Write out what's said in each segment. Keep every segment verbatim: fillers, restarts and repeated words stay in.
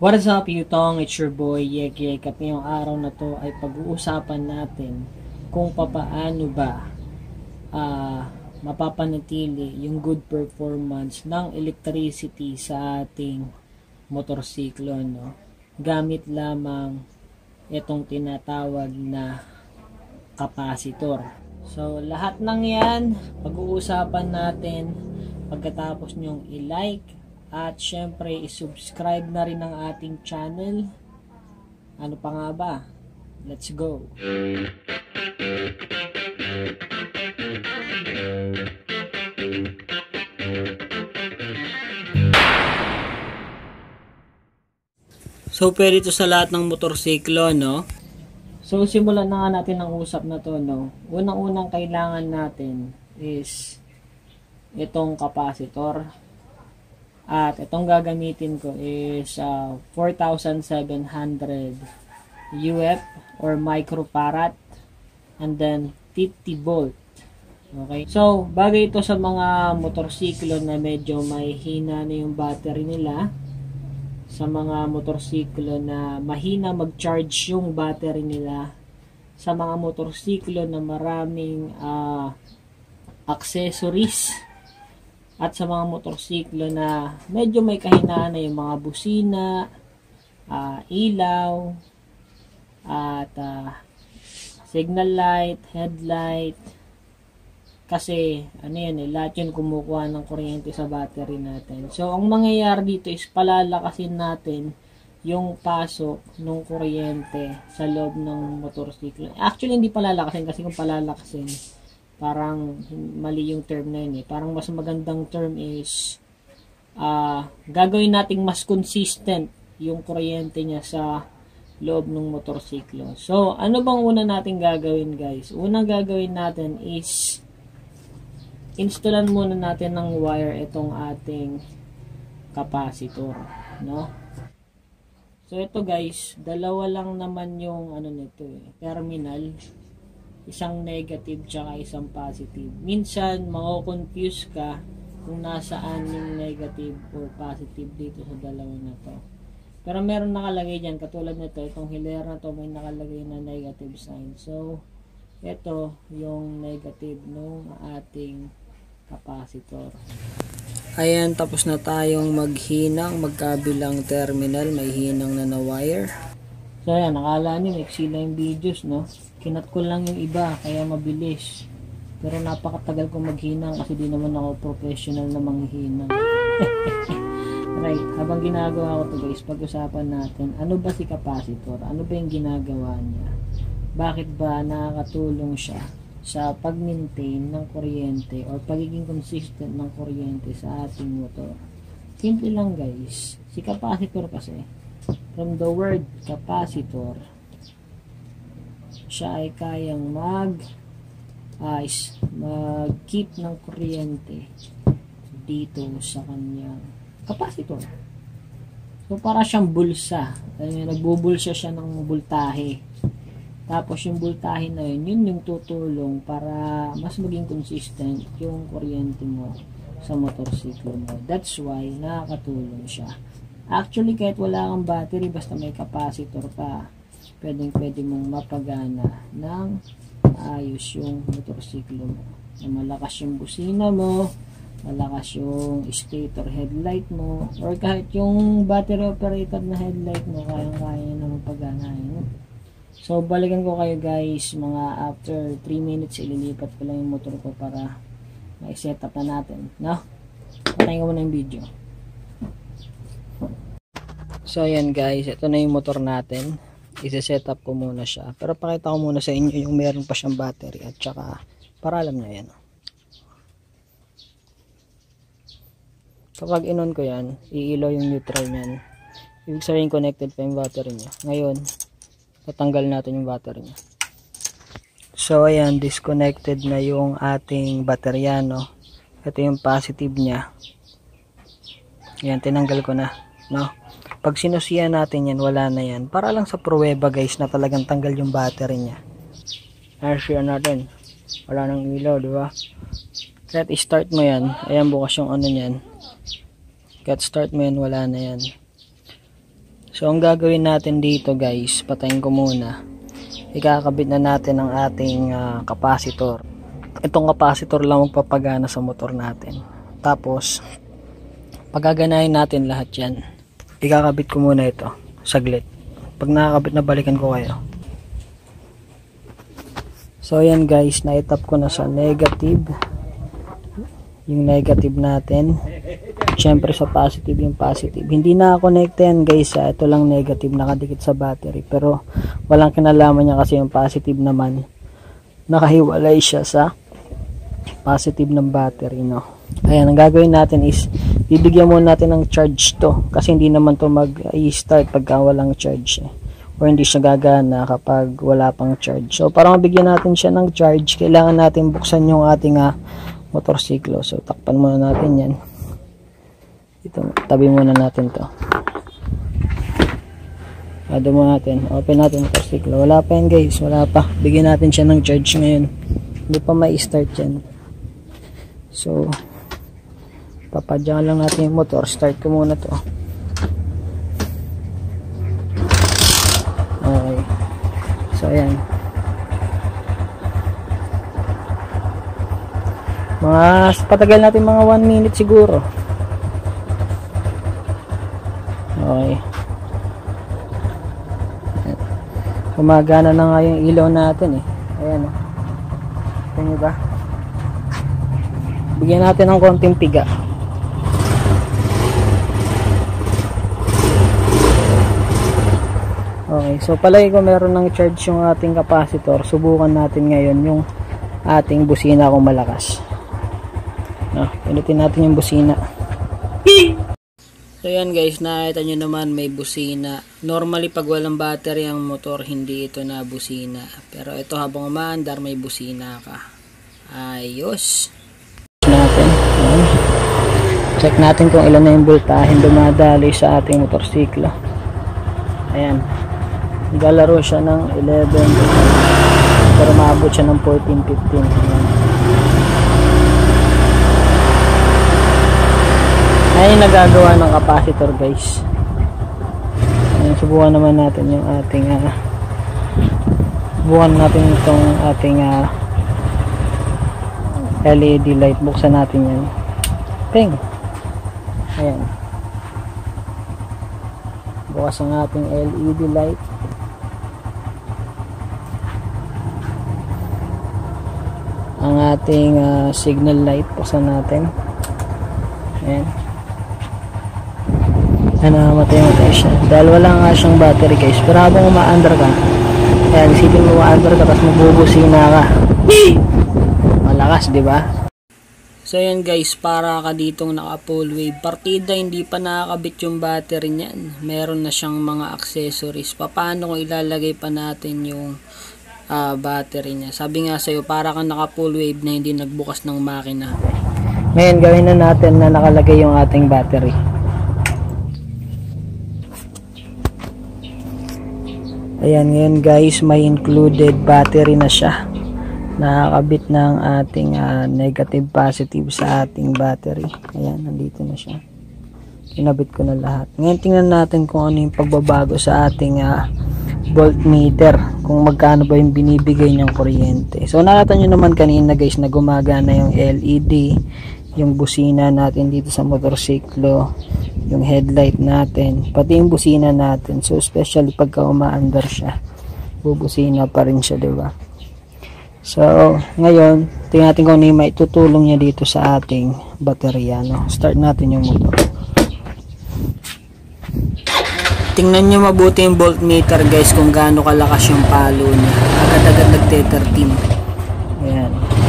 What is up, Yutong? It's your boy, Yek Yek. At ngayong araw na to ay pag-uusapan natin kung papaano ba uh, mapapanatili yung good performance ng electricity sa ating motorsiklo, no? Gamit lamang itong tinatawag na capacitor. So, lahat ng yan, pag-uusapan natin pagkatapos nyong i-like at syempre, i-subscribe na rin ang ating channel. Ano pa nga ba? Let's go! So, pwede ito sa lahat ng motorsiklo, no? So, simulan na nga natin ang usap na to, no? Unang-unang kailangan natin is itong capacitor. At itong gagamitin ko is uh, four thousand seven hundred U F or microfarad and then fifty volt. Okay? So, bagay ito sa mga motorsiklo na medyo may hina na yung battery nila. Sa mga motorsiklo na mahina mag-charge yung battery nila. Sa mga motorsiklo na maraming uh, accessories. At sa mga motorsiklo na medyo may kahinaan na yung mga busina, uh, ilaw, at uh, signal light, headlight. Kasi, ano yan eh, lahat yun kumukuha ng kuryente sa battery natin. So, ang mangyayari dito is palalakasin natin yung pasok ng kuryente sa loob ng motorsiklo. Actually, hindi palalakasin kasi kung palalakasin, parang mali yung term na yun eh. Parang mas magandang term is uh, gagawin nating mas consistent yung kuryente niya sa loob ng motorsiklo. So, ano bang una natin gagawin, guys? Unang gagawin natin is installan muna natin ng wire itong ating capacitor, no? So, ito guys, dalawa lang naman yung ano nito eh, terminal. Isang negative tsaka isang positive. Minsan, mako-confuse ka kung nasaan yung negative or positive dito sa dalawa na to. Pero meron nakalagay dyan, katulad nito, itong hilera na to may nakalagay na negative sign. So, ito yung negative ng ating capacitor. Ayan, tapos na tayong maghinang, magkabilang terminal, may hinang na na wire. So, ayan, nakala nyo, eksila yung videos, no? Kinat ko lang yung iba, kaya mabilis. Pero napakatagal kong maghinang kasi di naman ako professional na manghinang. Right, habang ginagawa ko to guys, pag-usapan natin, ano ba si capacitor? Ano ba yung ginagawa niya? Bakit ba nakakatulong siya sa pag-maintain ng kuryente or pagiging consistent ng kuryente sa ating motor? Simple lang guys, si capacitor kasi, from the word capacitor, siya ay kayang mag uh, mag-keep ng kuryente dito sa kanyang capacitor. So, para siyang bulsa. Nagbubulsa siya ng voltahe. Tapos, yung voltahe na yun, yun yung tutulong para mas maging consistent yung kuryente mo sa motorsiklo mo. That's why, nakakatulong siya. Actually, kahit wala kang battery, basta may capacitor ka, pwedeng pwede mong mapagana ng ayos yung motorsiklo mo. Na malakas yung busina mo, malakas yung stator headlight mo, or kahit yung battery operated na headlight mo, kayang-kaya na mapaganahin. So, balikan ko kayo guys, mga after three minutes, ililipat ko lang yung motor ko para ma-set up na natin. No? Patayin ko muna yung video. So, ayan guys, ito na yung motor natin. Isi-set up ko muna siya. Pero pakita ko muna sa inyo yung meron pa siyang battery at saka para alam nyo yan. Kapag in-on ko yan, iilaw yung neutral nyan. Ibig sabihin connected pa yung battery niya. Ngayon, tatanggal natin yung battery niya. So ayan, disconnected na yung ating baterya, no? Ito yung positive niya. Ayan, tinanggal ko na, no? Pag sinusiyan natin yan, wala na yan. Para lang sa pruweba guys na talagang tanggal yung battery niya. Ayan natin. Wala nang ilaw, di ba? Kahit i-start mo yan, ayan bukas yung ano niyan. Kahit start mo yan, wala na yan. So ang gagawin natin dito guys, patayin ko muna. Ikakabit na natin ang ating uh, capacitor. Itong capacitor lang magpapagana sa motor natin. Tapos pagaganahin natin lahat yan. Ikakabit ko muna ito saglit. Pag nakakabit na, balikan ko kayo. So ayan guys, na-tap ko na sa negative. Yung negative natin. Siyempre sa positive yung positive. Hindi na connected yan guys. Ha? Ito lang negative, nakadikit sa battery. Pero walang kinalaman niya kasi yung positive naman. Nakahiwalay siya sa positive ng battery. No? Ayan, ang gagawin natin is bibigyan muna natin ng charge to. Kasi hindi naman to mag-i-start pagka walang charge. Eh. O hindi siya gagana kapag wala pang charge. So para mabigyan natin siya ng charge, kailangan natin buksan yung ating uh, motorsiklo. So takpan muna natin yan. Ito, tabi muna natin to. Ado muna natin. Open natin motorsiklo. Wala pa yan guys. Wala pa. Bigyan natin siya ng charge ngayon. Hindi pa may start yan. So papadyan lang natin yung motor. Start ko muna to. Okay. So ayan. Mga patagal natin mga one minute siguro. Okay. Gumagana na nga yung ilaw natin eh. Ayan oh. Tingnan nyo ba? Bigyan natin ng konting piga. Okay, so palagi ko meron ng charge yung ating capacitor. Subukan natin ngayon yung ating busina kung malakas. No, pinutin natin yung busina. So yan guys, nakita nyo naman may busina. Normally pag walang battery ang motor, hindi ito na busina. Pero ito habang umaandar may busina ka. Ayos. Natin. Ayan. Check natin kung ilan na yung voltahe dumadali sa ating motorsiklo. Ayan. Naglalaro siya ng eleven. Pero maabot siya ng fourteen fifteen. Ayan. Ayan yung nagagawa ng capacitor guys. Ayan, subukan naman natin yung ating uh, subukan natin itong ating uh, L E D light. Buksan natin yan. Ping. Ayan. Bukas ang ating L E D light. Ang ating uh, signal light. Buksan natin. Ayan. Ayan, namatay-matay siya. Dahil wala nga siyang battery guys. Pero habang umaandar ka, ayan, isipin mo umaandar ka, tapos magbubusina ka. Malakas, di ba? So ayan guys, para ka ditong naka full wave partida, hindi pa nakakabit yung battery niyan. Meron na siyang mga accessories. Paano kung ilalagay pa natin yung uh, battery niya? Sabi nga sa'yo, para kang naka full wave na hindi nagbukas ng makina. Ngayon gawin na natin na nakalagay yung ating battery. Ayan, ngayon guys, may included battery na siya. Nakakabit ng ating uh, negative positive sa ating battery. Ayan, nandito na siya. Kinabit ko na lahat. Ngayon tingnan natin kung ano yung pagbabago sa ating uh, voltmeter, kung magkano ba yung binibigay niyang kuryente. So nakita nyo naman kanina guys na gumagana yung L E D, yung busina natin dito sa motorsiklo, yung headlight natin, pati yung busina natin. So especially pagka umaandar siya, bubusina pa rin siya, diba? So ngayon tingnan natin kung ano yung maitutulong niya dito sa ating baterya, no? Start natin yung motor. Tingnan nyo mabuti yung voltmeter guys, kung gaano kalakas yung palo niya. Agad-agad nagte-thirteen. Ayan.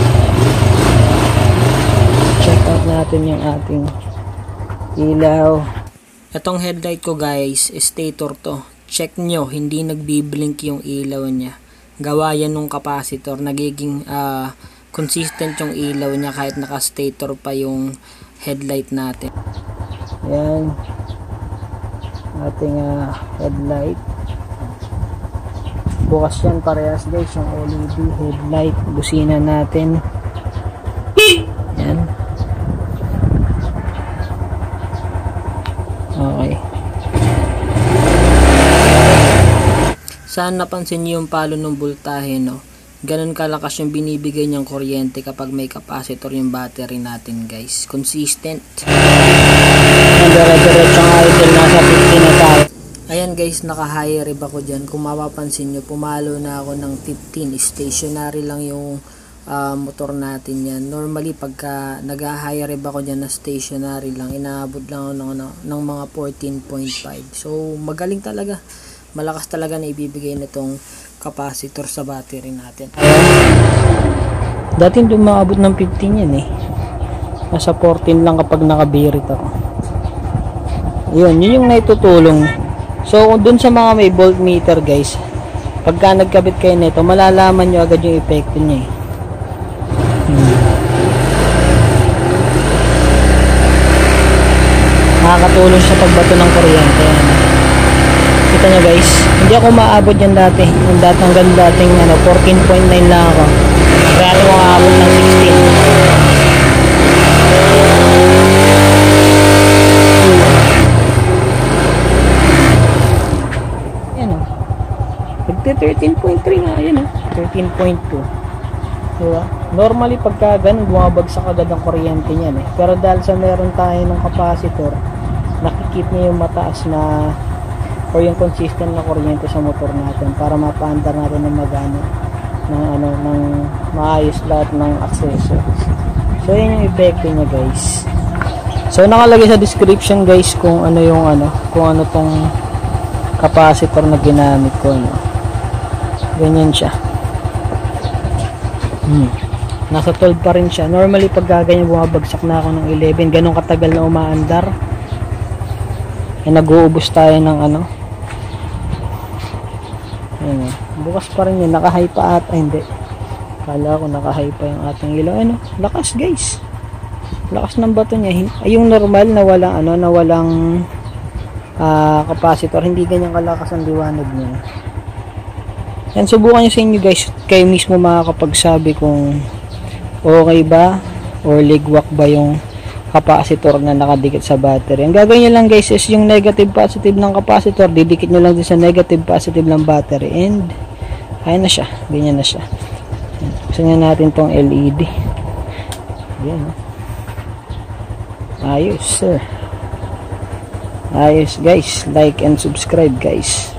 Check out natin yung ating ilaw. Itong headlight ko guys, stator to. Check nyo, hindi nagbiblink yung ilaw niya. Gawa yan nung capacitor. Nagiging uh, consistent yung ilaw niya kahit naka-stator pa yung headlight natin. Ayan. Ating uh, headlight. Bukas yan parehas guys, yung L E D headlight. Busina natin. Ayan. Okay. saan napansin niyo yung palo ng voltahe, no? Ganun kalakas yung binibigay niyang kuryente kapag may capacitor yung battery natin, guys. Consistent. Dire-diretso ang idle, nasa fifty na tayo. Ayan guys, naka-high rev ako dyan. Kung mapapansin nyo, pumalo na ako ng fifteen. Stationary lang yung uh, motor natin yan. Normally, pagka nag-high rev ako dyan na stationary lang, inaabot lang ako ng, ng, ng mga fourteen point five. So, magaling talaga. Malakas talaga na ibibigay nitong capacitor sa battery natin. Ayan. Dati hindi maabot ng fifteen yan eh. Nasa fourteen lang kapag nakabirit ako. Yun, yun yung naitutulong. So, dun sa mga may voltmeter guys, pagka nagkabit kayo nito, malalaman nyo agad yung epekto niya eh. Hmm. Nakakatulong sa pagbato ng kuryente. Kita nyo guys, hindi ako maabot yan dati. Yung dati hanggang dating ano, fourteen point nine lang ako. Kaya ako maabot ng sixteen. thirteen point three nga, yun eh. thirteen point two. Diba? Normally, pagka ganun, bumabagsak agad ang kuryente niyan eh. Pero dahil sa meron tayo ng capacitor, nakikip niya yung mataas na o yung consistent na kuryente sa motor natin para mapaandar natin ng magana ng ano, ng maayos lahat ng accessories. So, yun yung epekto niya guys. So, nakalagay sa description guys kung ano yung ano, kung ano tong capacitor na ginamit ko, no? Ganyan siya. Hmm. Nasa twelve pa rin siya. Normally, pag gaganyan, bumabagsak na ako ng eleven. Ganun katagal na umaandar. Eh, nag-uubos tayo ng ano. Ayan. Bukas pa rin yun. Naka-high pa ata. Ay, hindi. Kala ko naka-high pa yung ating ilaw. Ano? Lakas, guys. Lakas ng bato niya. Ay, yung normal na walang ano, na walang uh, capacitor. Hindi ganyan kalakas ang liwanag niya. Yan, subukan nyo sa inyo guys, kayo mismo makakapagsabi kung okay ba or ligwak ba yung capacitor na nakadikit sa battery. Ang gagawin nyo lang guys is yung negative positive ng capacitor, didikit nyo lang din sa negative positive ng battery and ayun na siya, ganyan na siya. Buksan nga natin tong L E D. Yan. Ayos sir. Ayos guys, like and subscribe guys.